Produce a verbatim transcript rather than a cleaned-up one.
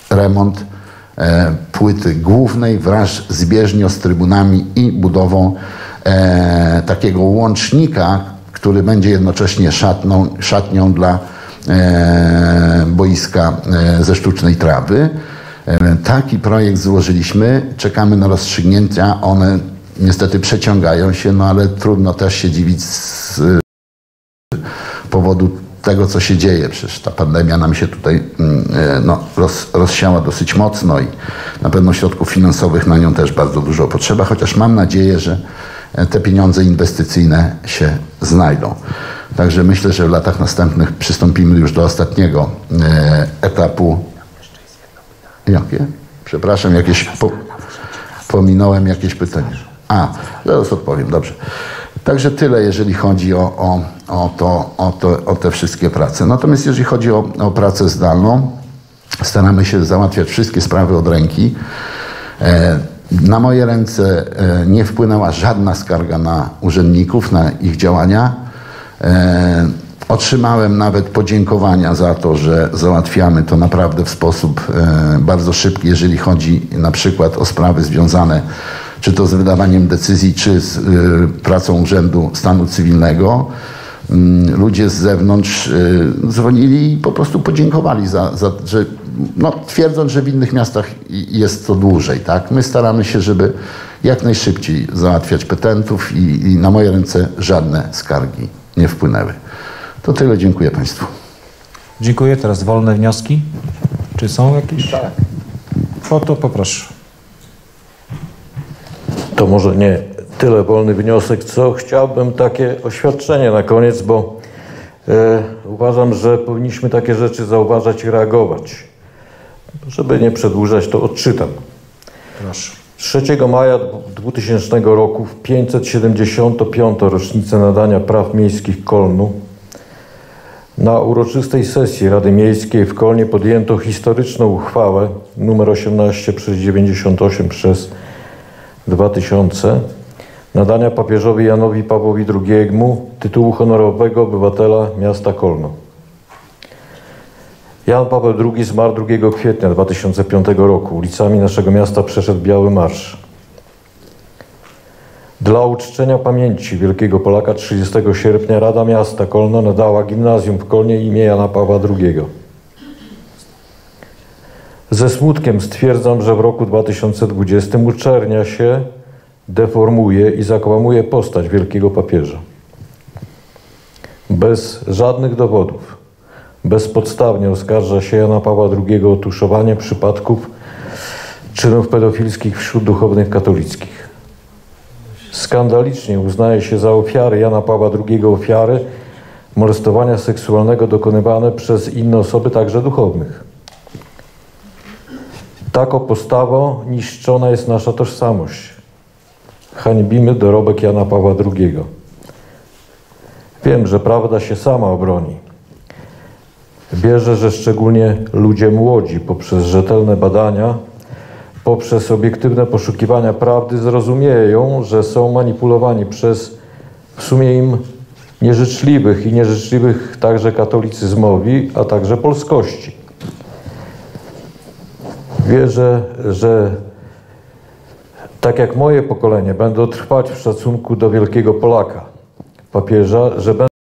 remont e, płyty głównej wraz z bieżnią, z trybunami i budową e, takiego łącznika, który będzie jednocześnie szatną, szatnią dla e, boiska e, ze sztucznej trawy. E, taki projekt złożyliśmy, czekamy na rozstrzygnięcia, one niestety przeciągają się, no ale trudno też się dziwić z e, powodu tego, co się dzieje. Przecież ta pandemia nam się tutaj e, no, roz, rozsiała dosyć mocno i na pewno środków finansowych na nią też bardzo dużo potrzeba, chociaż mam nadzieję, że te pieniądze inwestycyjne się znajdą. Także myślę, że w latach następnych przystąpimy już do ostatniego e, etapu. Jakie? Przepraszam, jakieś po, pominąłem jakieś pytanie. A, zaraz odpowiem, dobrze. Także tyle, jeżeli chodzi o, o, o, to, o, to, o te wszystkie prace. Natomiast jeżeli chodzi o, o pracę zdalną, staramy się załatwiać wszystkie sprawy od ręki. E, Na moje ręce nie wpłynęła żadna skarga na urzędników, na ich działania. Otrzymałem nawet podziękowania za to, że załatwiamy to naprawdę w sposób bardzo szybki, jeżeli chodzi na przykład o sprawy związane czy to z wydawaniem decyzji, czy z pracą Urzędu Stanu Cywilnego. Ludzie z zewnątrz dzwonili i po prostu podziękowali za, za że no, twierdząc, że w innych miastach jest to dłużej, tak? My staramy się, żeby jak najszybciej załatwiać petentów i, i na moje ręce żadne skargi nie wpłynęły. To tyle, dziękuję Państwu. Dziękuję. Teraz wolne wnioski. Czy są jakieś? Tak. O to poproszę. To może nie tyle wolny wniosek, co chciałbym takie oświadczenie na koniec, bo e, uważam, że powinniśmy takie rzeczy zauważać i reagować. Żeby nie przedłużać, to odczytam. Proszę. trzeciego maja dwutysięcznego roku, w pięćset siedemdziesiątą piątą rocznicę nadania praw miejskich Kolnu, na uroczystej sesji Rady Miejskiej w Kolnie podjęto historyczną uchwałę nr osiemnaście przez dziewięćdziesiąt osiem przez dwa tysiące nadania papieżowi Janowi Pawłowi drugiemu tytułu honorowego obywatela miasta Kolno. Jan Paweł drugi zmarł drugiego kwietnia dwa tysiące piątego roku. Ulicami naszego miasta przeszedł Biały Marsz. Dla uczczenia pamięci wielkiego Polaka trzydziestego sierpnia Rada Miasta Kolno nadała gimnazjum w Kolnie imię Jana Pawła drugiego. Ze smutkiem stwierdzam, że w roku dwa tysiące dwudziestym uczernia się, deformuje i zakłamuje postać wielkiego papieża. Bez żadnych dowodów, bezpodstawnie oskarża się Jana Pawła drugiego o tuszowanie przypadków czynów pedofilskich wśród duchownych katolickich. Skandalicznie uznaje się za ofiary Jana Pawła drugiego ofiary molestowania seksualnego dokonywane przez inne osoby, także duchownych. Taką postawą niszczona jest nasza tożsamość. Hańbimy dorobek Jana Pawła drugiego. Wiem, że prawda się sama obroni. Wierzę, że szczególnie ludzie młodzi poprzez rzetelne badania, poprzez obiektywne poszukiwania prawdy zrozumieją, że są manipulowani przez w sumie im nieżyczliwych i nieżyczliwych także katolicyzmowi, a także polskości. Wierzę, że tak jak moje pokolenie będą trwać w szacunku do wielkiego Polaka, papieża, że będą